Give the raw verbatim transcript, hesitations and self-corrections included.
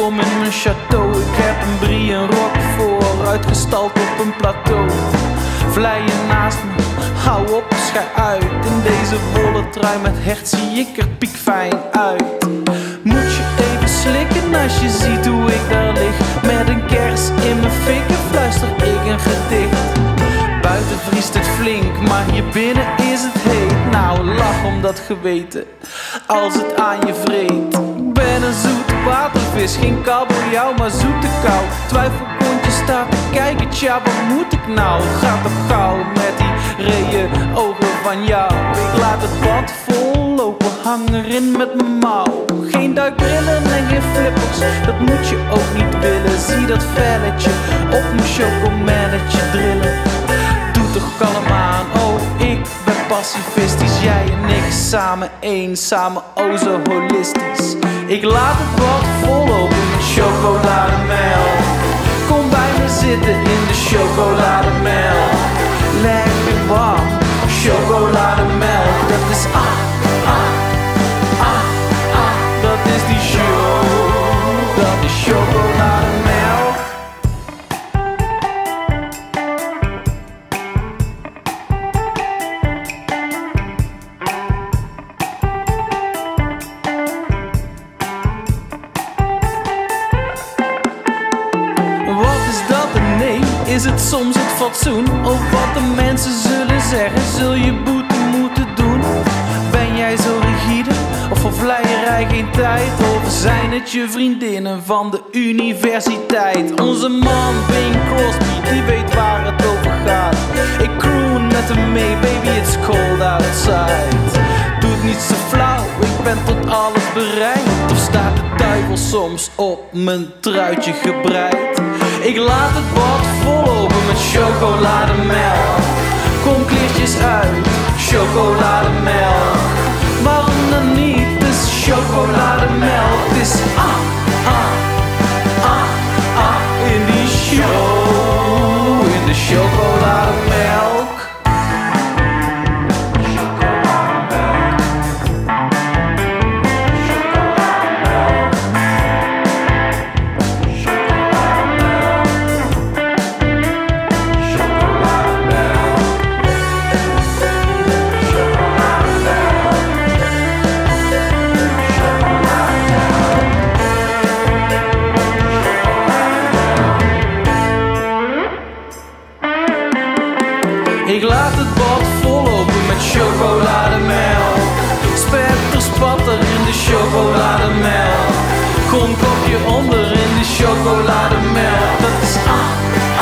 welkom in mijn château. Ik heb een brie, een rok voor, uitgestald op een plateau. Vlijen naast me, hou op, schij uit. In deze wollen trui met hert zie ik er piekfijn uit. Moet je even slikken als je ziet hoe ik daar lig. Met een kers in mijn fikken fluister ik een gedicht. Buiten vriest het flink, maar hier binnen is het heet. Nou, lach om dat geweten, als het aan je vreet. Ik ben een zoete watervis, geen kabeljauw, maar zoete kou. Twijfelkontje staat te kijken, tja, wat moet ik nou? Gaat toch gauw met die reeën ogen van jou. Ik laat het bad vol lopen, hang erin met mijn mouw. Geen duikbrillen en geen flippers, dat moet je ook niet willen. Zie dat velletje op mijn chocomelletje drillen. Doe toch kalm aan, oh ik ben pacifistisch. Jij en ik samen één, samen oh zo holistisch. Ik laat het bad vol lopen met chocolademelk. Kom bij me zitten in de chocolademelk. Lekker warm, chocolademelk. Dat is ah, ah, ah, ah. Dat is die show, dat is chocolademelk. Is het soms het fatsoen, of wat de mensen zullen zeggen? Zul je boete moeten doen? Ben jij zo rigide, of voor vleierij geen tijd? Of zijn het je vriendinnen van de universiteit? Onze man Bing Crosby, die weet waar het over gaat. Ik croon met hem mee, baby it's cold outside. Doe het niet zo flauw, ik ben tot alles bereid. Of staat de duivel soms op mijn truitje gebreid? Ik laat het bad vol lopen met chocolademelk. Kom kleertjes uit, chocolademelk. Waarom dan niet? Het is chocolademelk. Het is ah, ah, ah, ah. In die show, in de chocolademelk. Ik laat het bad vol lopen met chocolademelk. Spetter, spatter in de chocolademelk. Kom kopje onder in de chocolademelk. Dat is ah,